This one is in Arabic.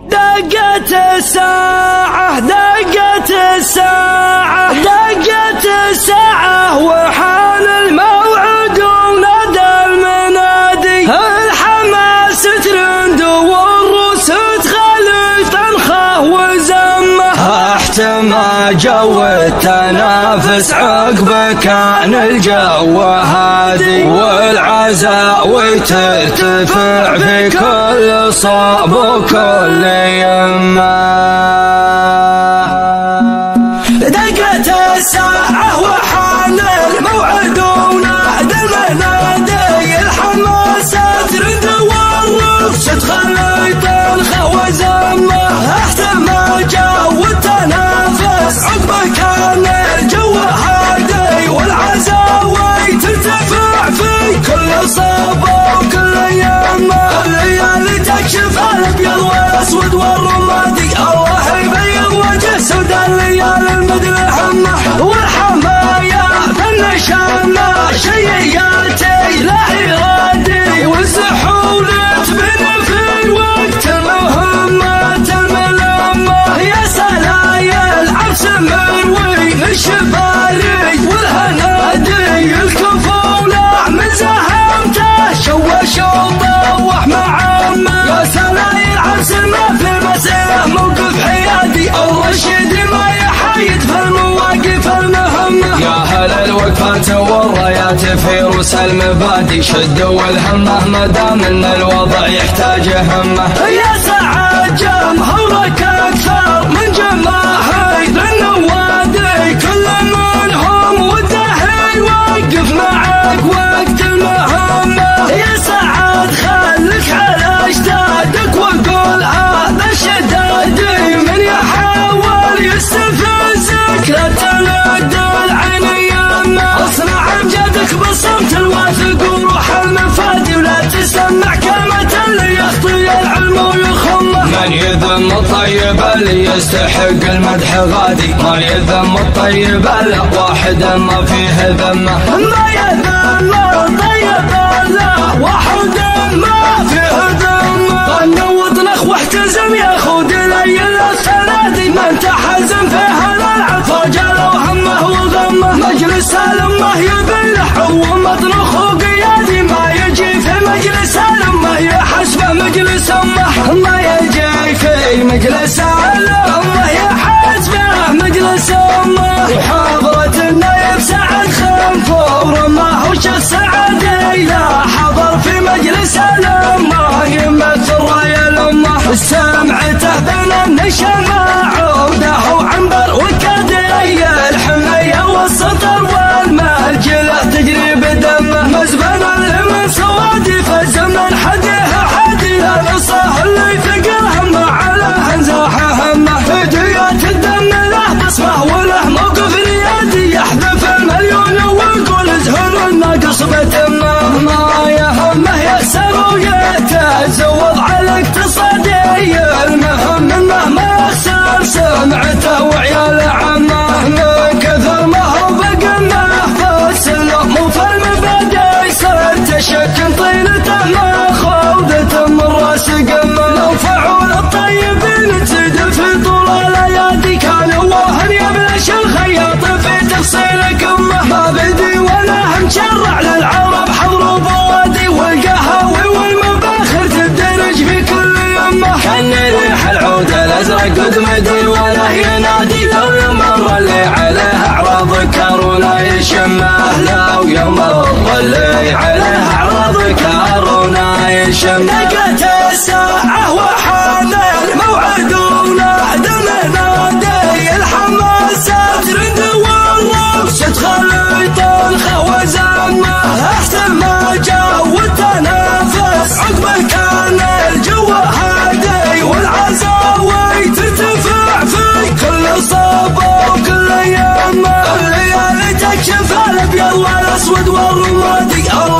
دقت الساعة دقت الساعة دقت الساعة وحان الموعد ونادى المنادي، الحماس ترند والروس تخلي تنخه وزمه، احتمى جو التنافس عقب كان الجو هادي، والعزاوي ترتفع في كل صوب وكل يمه. دقت الساعة وحان الموعد ونادى المنادي، الحماس ترند والروس تخلي تنخه وزمه، احتمى جو التنافس عقب كان الجو هادي، والعزاوي ترتفع في كل صوب وكل يمه، الليالي تكشف الابيض والاسود والرمادي، الله يبيض وجه سود الليالي المدل همه، والحمايا بالنشامه شيياتي لا ارادي، والزحول تبني في وقت المهمه الملمه، يا سلايل عرس مروي الشباري والهنادي، الكفوله من زهمته شوش وطوح معمه، يا سلايل عرس ما في مسيره موقف حيادي، الرشيد ما يحيد في المواقف المهمه، يا هل الوقفات والرايات في روس المبادئ، شدوا الهمه مدام ان الوضع يحتاج همه، يا سعاد جمهورك اكثر من جماهير النوادي، كل منهم وده يوقف معك وقت المهمه، يا سعاد خليك على اجدادك وقول هذا شدادي، من يحاول يستفزك لا تلد العين يمه، اصنع امجادك بالصمت الواثق وروح المفادي، ولا تسمع كلمة اللي يخطي العلم ويخمه، من يذم الطيب اللي يستحق المدح غادي، ما يذم الطيب الا واحد ما فيه ذمه، ما يذم الطيب الا واحد ما فيه ذمه، نوض نخ واحتزم يا خود ليل الثنادي، من تحزم فيها الالعاب فرجاله وهمه وغمه، مجلس الامه يبلح ومطنخ وقيادي، ما يجي في مجلس الامه يحسبه مجلس امه، ما يجي في مجلس الامه يحسبه مجلس امه، وحضرة النائب سعد خنفور ما هو شخص عادي، لا حضر في مجلس الامه يمثل راي الامه، سمعته بين النشمه عوده وعنبر وكدي، الحميه والسطر والمرجله تجري بدمه، مزبن اللي من سوادي فالزمن حديه حدي، لا نصه اللي ثقل همه على انزاحه همه، هديات الدم له بصمه وله موقف ريادي، يحذف المليون ويقول زهر الناقص بتمه، ما يهمه يأسر ويتزود على اقتصادي، المهم انه ما يخسر سمعته وعيال عمه، من كثر ما هو بقمه في السلم وفي المبادئ، صرت شك طينته ماخوذته من راس قمه، لو فعول الطيبين تزيد في طول الايادي، كان وهن يبلش الخياط في تفصيل كمه، ما بدي ولا هم شرع للعرب حضروا بوادي، والقهاوي والمباخر تدرج في كل يمه، كان ريح العود الازرق قد مدي ولا ينادي، لو يمر اللي عليه اعراض كارونا يشمه، لو يمر اللي عليه اعراض كارونا يشمه، دقت الساعه وحان الموعد ونادى المنادي، الحماس ترند والروس تخلي تنخه وزمه، احتمى جو التنافس عقبه كان الجو هادي، والعزاوي ترتفع في كل صوب وكل يمه، الليالي تكشف الابيض والاسود والرمادي،